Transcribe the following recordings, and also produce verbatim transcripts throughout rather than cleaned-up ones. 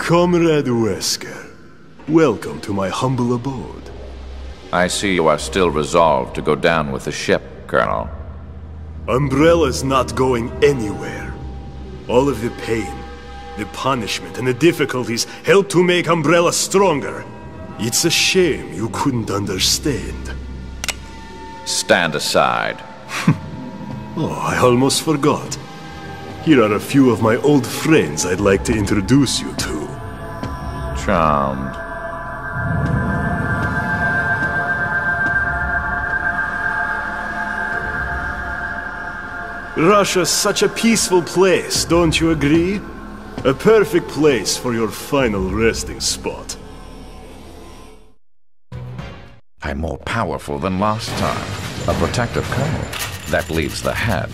Comrade Wesker, welcome to my humble abode. I see you are still resolved to go down with the ship, Colonel. Umbrella's not going anywhere. All of the pain, the punishment, and the difficulties help to make Umbrella stronger. It's a shame you couldn't understand. Stand aside. Oh, I almost forgot. Here are a few of my old friends I'd like to introduce you to. Charmed. Russia's such a peaceful place, don't you agree? A perfect place for your final resting spot. I'm more powerful than last time. A protective colonel. That leaves the head.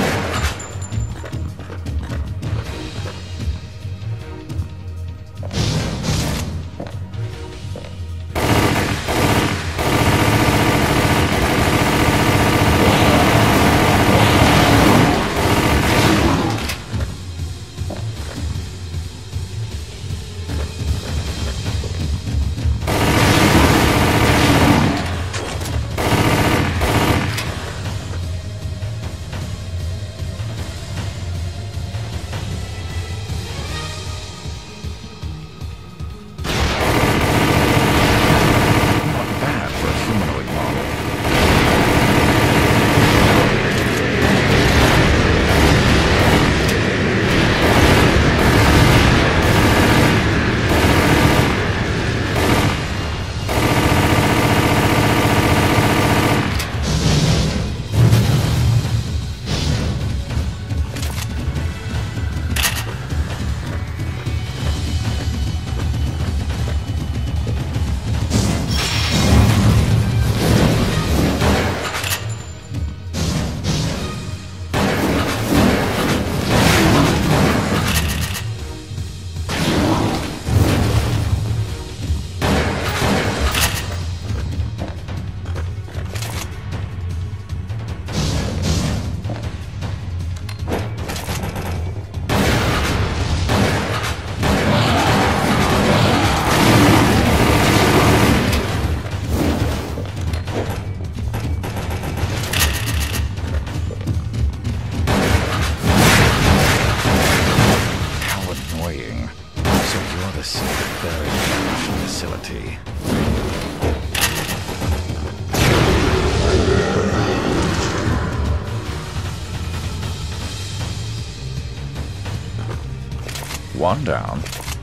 Facility. One down.